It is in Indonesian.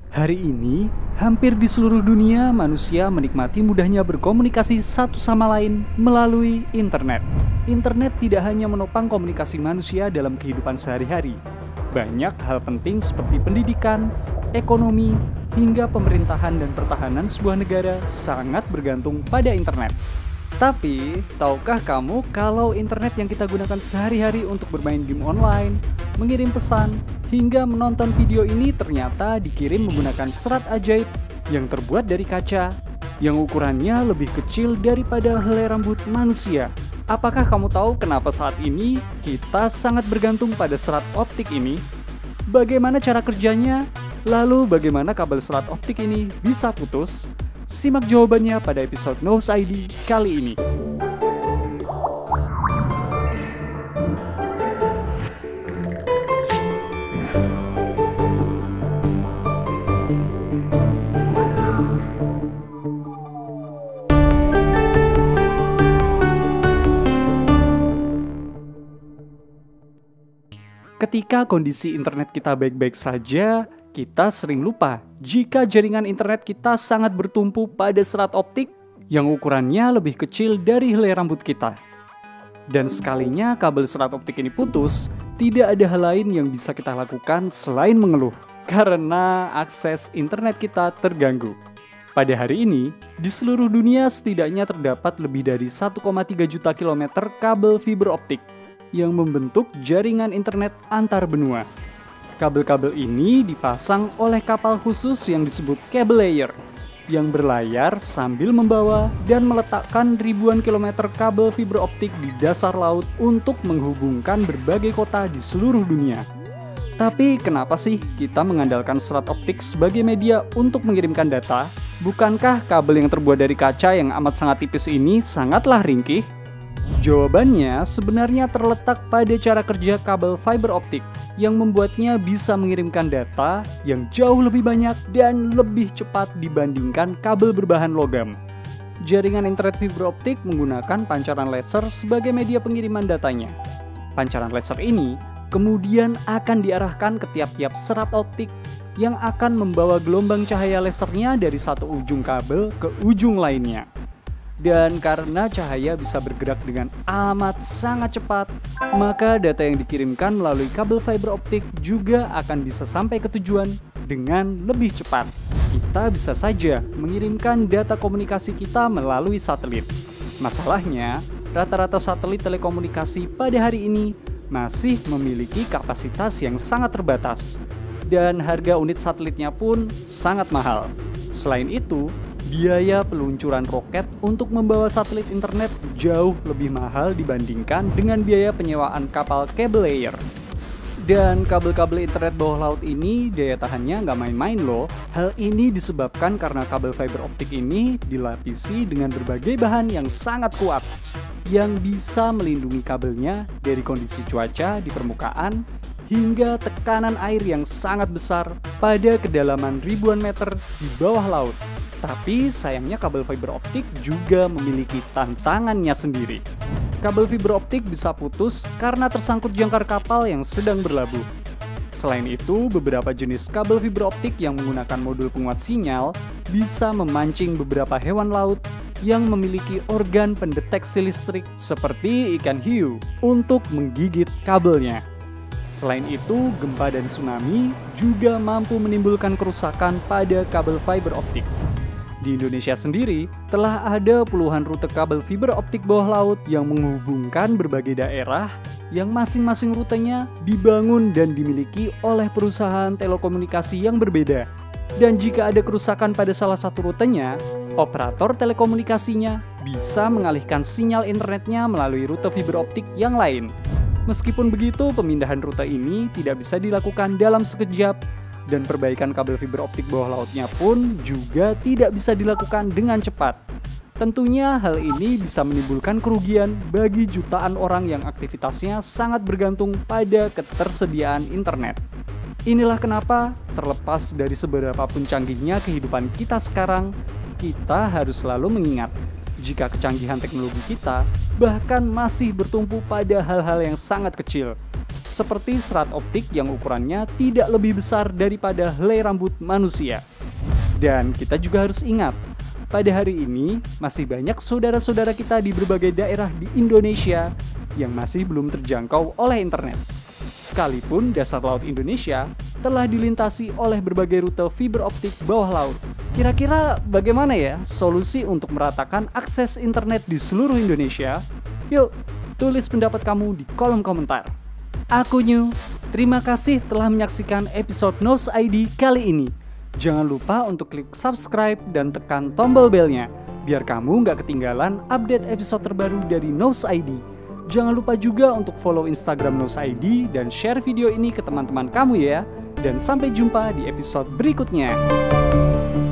Hari ini, hampir di seluruh dunia manusia menikmati mudahnya berkomunikasi satu sama lain melalui internet. Internet tidak hanya menopang komunikasi manusia dalam kehidupan sehari-hari. Banyak hal penting seperti pendidikan, ekonomi, hingga pemerintahan dan pertahanan sebuah negara sangat bergantung pada internet. Tapi, tahukah kamu kalau internet yang kita gunakan sehari-hari untuk bermain game online, mengirim pesan, hingga menonton video ini ternyata dikirim menggunakan serat ajaib yang terbuat dari kaca, yang ukurannya lebih kecil daripada helai rambut manusia. Apakah kamu tahu kenapa saat ini kita sangat bergantung pada serat optik ini? Bagaimana cara kerjanya? Lalu bagaimana kabel serat optik ini bisa putus? Simak jawabannya pada episode Knows ID kali ini. Ketika kondisi internet kita baik-baik saja, kita sering lupa jika jaringan internet kita sangat bertumpu pada serat optik yang ukurannya lebih kecil dari helai rambut kita. Dan sekalinya kabel serat optik ini putus, tidak ada hal lain yang bisa kita lakukan selain mengeluh karena akses internet kita terganggu. Pada hari ini, di seluruh dunia setidaknya terdapat lebih dari 1,3 juta kilometer kabel fiber optik yang membentuk jaringan internet antar benua. Kabel-kabel ini dipasang oleh kapal khusus yang disebut cable layer, yang berlayar sambil membawa dan meletakkan ribuan kilometer kabel fiber optik di dasar laut untuk menghubungkan berbagai kota di seluruh dunia. Tapi kenapa sih kita mengandalkan serat optik sebagai media untuk mengirimkan data? Bukankah kabel yang terbuat dari kaca yang amat sangat tipis ini sangatlah ringkih? Jawabannya sebenarnya terletak pada cara kerja kabel fiber optik yang membuatnya bisa mengirimkan data yang jauh lebih banyak dan lebih cepat dibandingkan kabel berbahan logam. Jaringan internet fiber optik menggunakan pancaran laser sebagai media pengiriman datanya. Pancaran laser ini kemudian akan diarahkan ke tiap-tiap serat optik yang akan membawa gelombang cahaya lasernya dari satu ujung kabel ke ujung lainnya. Dan karena cahaya bisa bergerak dengan amat sangat cepat, maka data yang dikirimkan melalui kabel fiber optik juga akan bisa sampai ke tujuan dengan lebih cepat. Kita bisa saja mengirimkan data komunikasi kita melalui satelit. Masalahnya, rata-rata satelit telekomunikasi pada hari ini masih memiliki kapasitas yang sangat terbatas, dan harga unit satelitnya pun sangat mahal. Selain itu, biaya peluncuran roket untuk membawa satelit internet jauh lebih mahal dibandingkan dengan biaya penyewaan kapal cable layer. Dan kabel-kabel internet bawah laut ini daya tahannya nggak main-main loh. Hal ini disebabkan karena kabel fiber optik ini dilapisi dengan berbagai bahan yang sangat kuat yang bisa melindungi kabelnya dari kondisi cuaca di permukaan hingga tekanan air yang sangat besar pada kedalaman ribuan meter di bawah laut. Tapi sayangnya kabel fiber optik juga memiliki tantangannya sendiri. Kabel fiber optik bisa putus karena tersangkut jangkar kapal yang sedang berlabuh. Selain itu, beberapa jenis kabel fiber optik yang menggunakan modul penguat sinyal bisa memancing beberapa hewan laut yang memiliki organ pendeteksi listrik seperti ikan hiu untuk menggigit kabelnya. Selain itu, gempa dan tsunami juga mampu menimbulkan kerusakan pada kabel fiber optik. Di Indonesia sendiri, telah ada puluhan rute kabel fiber optik bawah laut yang menghubungkan berbagai daerah yang masing-masing rutenya dibangun dan dimiliki oleh perusahaan telekomunikasi yang berbeda. Dan jika ada kerusakan pada salah satu rutenya, operator telekomunikasinya bisa mengalihkan sinyal internetnya melalui rute fiber optik yang lain. Meskipun begitu, pemindahan rute ini tidak bisa dilakukan dalam sekejap, dan perbaikan kabel fiber optik bawah lautnya pun juga tidak bisa dilakukan dengan cepat. Tentunya hal ini bisa menimbulkan kerugian bagi jutaan orang yang aktivitasnya sangat bergantung pada ketersediaan internet. Inilah kenapa, terlepas dari seberapa pun canggihnya kehidupan kita sekarang, kita harus selalu mengingat jika kecanggihan teknologi kita bahkan masih bertumpu pada hal-hal yang sangat kecil, seperti serat optik yang ukurannya tidak lebih besar daripada helai rambut manusia. Dan kita juga harus ingat, pada hari ini masih banyak saudara-saudara kita di berbagai daerah di Indonesia yang masih belum terjangkau oleh internet. Sekalipun dasar laut Indonesia telah dilintasi oleh berbagai rute fiber optik bawah laut. Kira-kira bagaimana ya solusi untuk meratakan akses internet di seluruh Indonesia? Yuk, tulis pendapat kamu di kolom komentar. Aku New, terima kasih telah menyaksikan episode Nose ID kali ini. Jangan lupa untuk klik subscribe dan tekan tombol belnya, biar kamu nggak ketinggalan update episode terbaru dari Nose ID. Jangan lupa juga untuk follow Instagram Nose ID dan share video ini ke teman-teman kamu ya. Dan sampai jumpa di episode berikutnya.